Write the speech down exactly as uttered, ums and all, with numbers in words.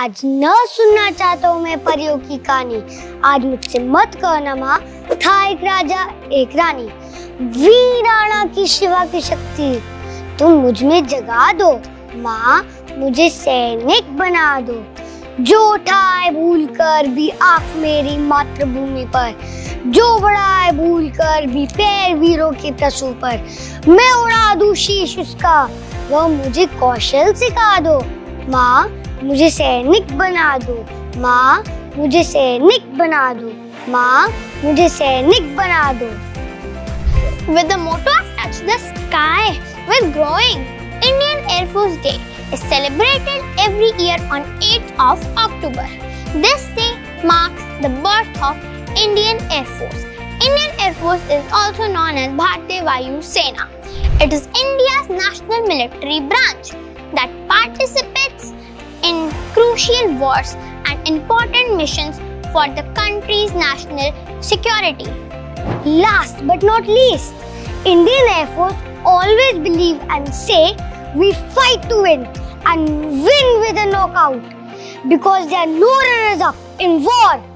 आज न सुनना चाहता हूँ मैं परियों की कहानी। आज मुझसे मत कहना माँ, था एक राजा एक रानी, वीराणा की शिवा की शक्ति तुम मुझ में जगा दो। माँ मुझे सैनिक बना दो, जो उठाए भूल कर भी आँख मेरी मातृभूमि पर, जो बढ़ाए भूल कर भी पैर वीरों के प्रसू पर, मैं उड़ा दूं शीश उसका, वह मुझे कौशल सिखा दो। माँ मुझे सैनिक बना दो, माँ मुझे सैनिक बना दो, माँ मुझे सैनिक बना दो। With the motto of touch the sky with growing, Indian Air Force Day is celebrated every year on eighth of October. This day marks the birth of Indian Air Force. Indian Air Force is also known as Bharatiya Vayu Sena. It is India's national military branch that participates in crucial wars and important missions for the country's national security. Last but not least, Indian Air Force always believe and say we fight to win and win with a knockout, because there are no runners up in war.